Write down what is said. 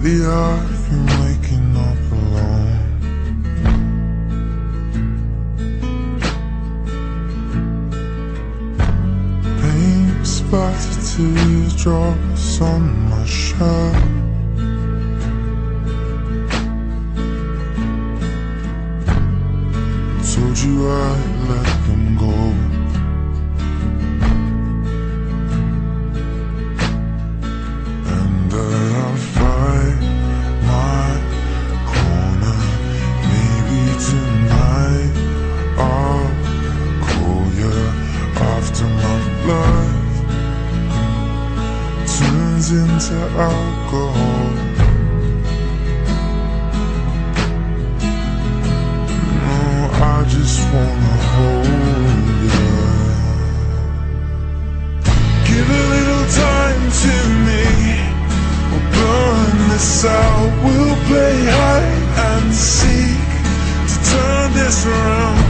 Lately I've been waking up alone. Paint splattered teardrops on my shirt. Told you I'd let them go. And that I'll fight my corner. Maybe tonight I'll call you after my blood turns into alcohol. I just wanna hold you. Give a little time to me. We'll burn this out. We'll play hide and seek to turn this around.